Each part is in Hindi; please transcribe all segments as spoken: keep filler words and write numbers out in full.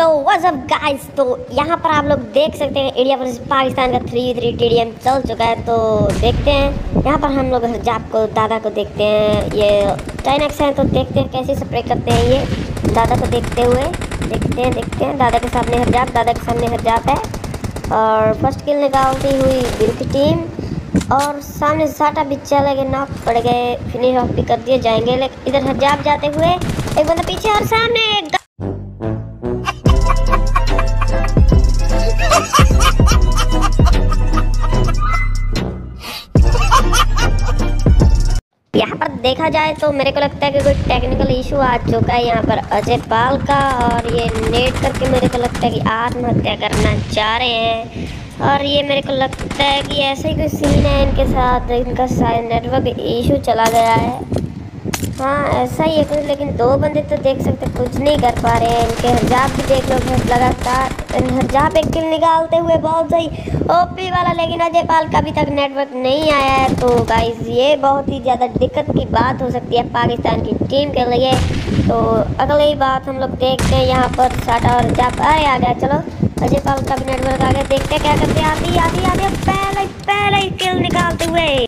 तो व्हाट्स अप गाइस, तो यहाँ पर आप लोग देख सकते हैं इंडिया वर्सेस पाकिस्तान का थ्री थ्री टीडीएम चल चुका है। तो देखते हैं यहाँ पर हम लोग हरजाब को दादा को देखते हैं, ये टेन एक्स है तो देखते हैं कैसे स्प्रे करते हैं ये दादा को देखते हुए। देखते हैं देखते हैं दादा के सामने हरजाब, दादा के सामने हरजाब है और फर्स्ट किल निकालती हुई बिल की टीम और सामने साटा भी चले गए, नॉक पड़ गए, फिनिश ऑफ भी कर दिए जाएंगे। लेकिन इधर हरजाब जाते हुए एक बंदा पीछे और सामने यहाँ पर देखा जाए तो मेरे को लगता है कि कोई टेक्निकल इशू आ चुका है यहाँ पर अजय पाल का, और ये नेट करके मेरे को लगता है कि आत्महत्या करना चाह रहे हैं। और ये मेरे को लगता है कि ऐसा ही कोई सीन है इनके साथ, इनका शायद नेटवर्क इशू चला गया है। हाँ ऐसा ही है कुछ, लेकिन दो बंदे तो देख सकते कुछ नहीं कर पा रहे हैं। इनके हरजाब भी देख लो लगातार, हरजाब एक किल निकालते हुए बहुत सही ओपी वाला, लेकिन अजय पाल का अभी तक नेटवर्क नहीं आया है। तो गाइस ये बहुत ही ज़्यादा दिक्कत की बात हो सकती है पाकिस्तान की टीम के लिए। तो अगली बात हम लोग देखते हैं यहाँ पर साटा और हरजाब अरे आ गया, चलो अजय पाल का भी नेटवर्क आ गया, देखते हैं क्या करते हैं। आती आती आती पहले पहले किल निकालते हुए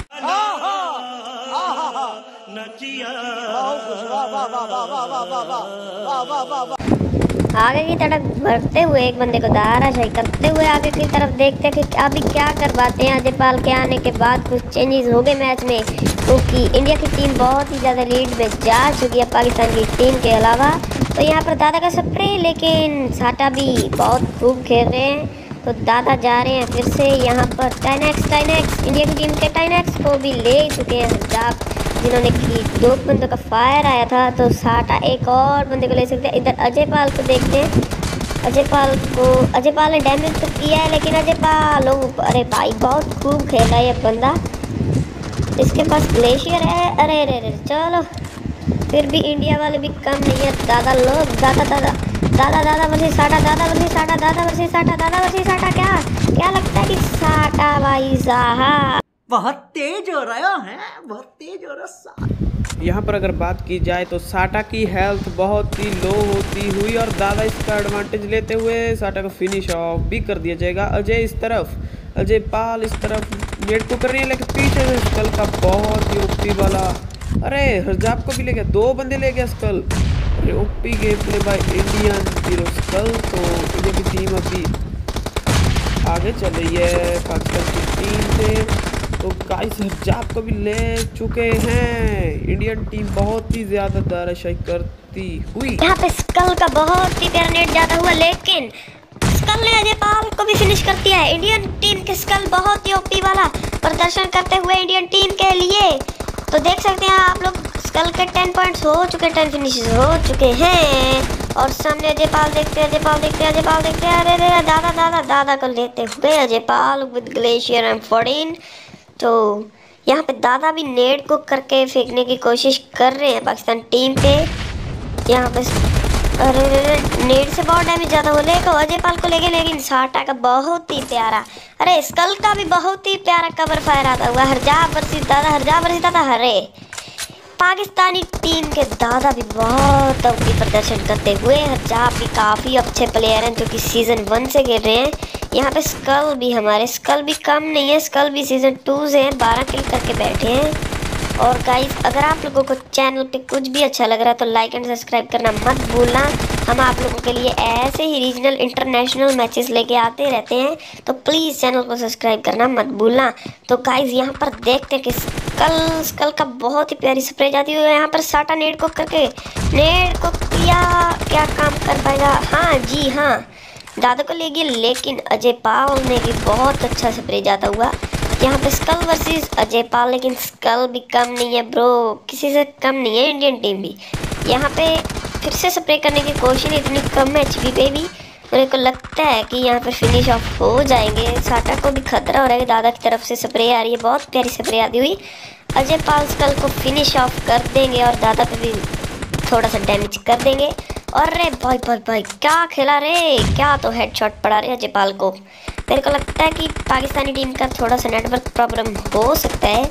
आगे की तरफ बढ़ते हुए एक बंदे को धाराशाही करते हुए आगे की तरफ देखते हैं कि अभी क्या करवाते हैं। अजय पाल के आने के बाद कुछ चेंजेस हो गए मैच में, क्योंकि तो इंडिया की टीम बहुत ही ज़्यादा लीड में जा चुकी है पाकिस्तान की टीम के अलावा। तो यहाँ पर दादा का स्प्रे, लेकिन साटा भी बहुत खूब खेल रहे हैं। तो दादा जा रहे हैं फिर से यहाँ पर ten X ten X India की टीम के टेन एक्स को भी ले चुके हैं हरजाब, जिन्होंने की दो बंदों का फायर आया था। तो साटा एक और बंदे को ले सकते हैं। इधर अजय पाल को देखते हैं, अजय पाल को अजय पाल ने डैमेज तो किया है, लेकिन अजय पाल अरे भाई बहुत खूब खेला है ये बंदा, इसके पास ग्लेशियर है। अरे अरे अरे चलो फिर भी इंडिया वाले भी कम नहीं है। दादा लोग दादा दादा दादा दादा वर्सेस साटा, दादा वर्सेस साटा, दादा वर्सेस साटा, दादा वर्सेस साटा। क्या क्या लगता है कि साटा भाई साहब बहुत तेज हो रहा है, बहुत तेज हो रहा है। यहाँ पर अगर बात की जाए तो साटा की हेल्थ बहुत ही लो होती हुई और दादा इसका एडवांटेज लेते हुए साटा को फिनिश ऑफ भी कर दिया जाएगा। अजय इस तरफ, अजय पाल इस तरफ नेट को कर रही है, लेकिन पीछे से स्कल का बहुत ही ओपी वाला, अरे हरजाब को भी ले गया, दो बंदे ले गया स्कल। अरे OP game play by Indian zero skull. तो इंडिया की टीम अभी आगे चल रही है पाकिस्तान की टीम से। तो गाइस हरजाब को भी ले चुके हैं, इंडियन टीम बहुत ही ज्यादा धाराशाही करती हुई। यहाँ पे स्कल का बहुत ही प्यारा नेट जाता हुआ, लेकिन स्कल ने अजय पाल को भी फिनिश कर दिया है। इंडियन टीम के स्कल बहुत ही ओपी वाला प्रदर्शन करते हुए इंडियन टीम के लिए। तो देख सकते हैं आप लोग स्कल के टेन पॉइंट्स हो चुके, टेन फिनिशेस हो चुके हैं। और सामने अजय पाल देखते हैं, अजय पाल देखते हैं, अजय पाल देखते हैं। अरे अरे दादा दादा दादा को लेते हुए Ajay Pal with glacier M fourteen. तो यहाँ पे दादा भी नेट को करके फेंकने की कोशिश कर रहे हैं पाकिस्तान टीम पे। यहाँ पे अरे नेट से बहुत डैमेज ज़्यादा हो लेगा, अजय पाल को लेके, लेकिन साटा का बहुत ही प्यारा, अरे स्कल का भी बहुत ही प्यारा कवर फायर आता हुआ। हरजाब वर्सेस दादा, हरजाब वर्सेस दादा। हरे पाकिस्तानी टीम के दादा भी बहुत अच्छी प्रदर्शन करते हुए, हरजाब भी काफ़ी अच्छे प्लेयर हैं जो कि सीज़न वन से खेल रहे हैं। यहाँ पे स्कल भी, हमारे स्कल भी कम नहीं है, स्कल भी सीज़न टू से हैं, बारह किल करके बैठे हैं। और गाइस अगर आप लोगों को चैनल पे कुछ भी अच्छा लग रहा है तो लाइक एंड सब्सक्राइब करना मत भूलना। हम आप लोगों के लिए ऐसे ही रीजनल इंटरनेशनल मैचेस लेके आते रहते हैं, तो प्लीज़ चैनल को सब्सक्राइब करना मत भूलना। तो गाइस यहाँ पर देखते हैं कि स्कल स्कल का बहुत ही प्यारी स्प्रे जाती हुई है। यहाँ पर साटा नेट को करके नेट को किया, क्या काम कर पाएगा? हाँ जी हाँ, दादा को ले गया, लेकिन अजय पाल ने भी बहुत अच्छा स्प्रे जाता हुआ। यहाँ पे स्कल वर्सेस अजय पाल, लेकिन स्कल भी कम नहीं है ब्रो, किसी से कम नहीं है इंडियन टीम भी। यहाँ पे फिर से स्प्रे करने की कोशिश, इतनी कम एचपी पे भी मेरे को लगता है कि यहाँ पे फिनिश ऑफ हो जाएंगे। साटा को भी खतरा हो रहा है, दादा की तरफ से स्प्रे आ रही है, बहुत प्यारी स्प्रे आती हुई। अजय पाल स्कल को फिनिश ऑफ कर देंगे और दादा पे भी थोड़ा सा डैमेज कर देंगे। और रे भाई भाई भाई क्या खेला रे, क्या तो हेडशॉट पड़ा रे अजय पाल को। मेरे को लगता है कि पाकिस्तानी टीम का थोड़ा सा नेटवर्क प्रॉब्लम हो सकता है,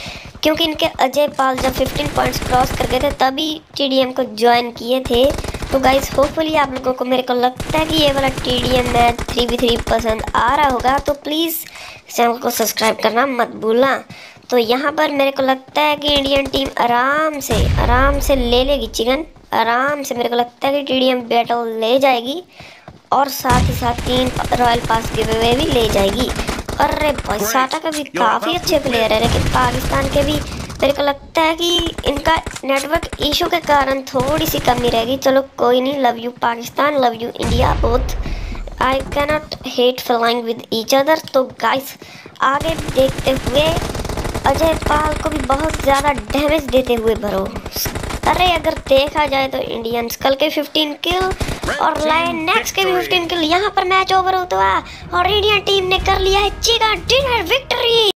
क्योंकि इनके अजय पाल जब पंद्रह पॉइंट्स क्रॉस कर गए थे तभी टीडीएम को ज्वाइन किए थे। तो गाइस होपफुली आप लोगों को मेरे को लगता है कि ये वाला TDM match three v three पसंद आ रहा होगा, तो प्लीज़ चैनल को सब्सक्राइब करना मत भूलना। तो यहाँ पर मेरे को लगता है कि इंडियन टीम आराम से आराम से ले लेगी चिकन, आराम से मेरे को लगता है कि टीडीएम बैटल ले जाएगी और साथ ही साथ तीन रॉयल पास गिवे हुए भी ले जाएगी। अरे भाई साटा का भी काफ़ी अच्छे प्लेयर है, लेकिन पाकिस्तान के भी मेरे को लगता है कि इनका नेटवर्क इशू के कारण थोड़ी सी कमी रहेगी। चलो कोई नहीं, love you Pakistan, love you India both, I cannot hate flying with each other. तो गाइस आगे देखते हुए अजय पाल को भी बहुत ज़्यादा डैमेज देते हुए भरो। अरे अगर देखा जाए तो इंडियन स्कल के फिफ्टीन किल और लायन नेक्स्ट के भी फिफ्टीन किल। यहाँ पर मैच ओवर होता है और इंडियन टीम ने कर लिया है चिकन डिनर विक्ट्री।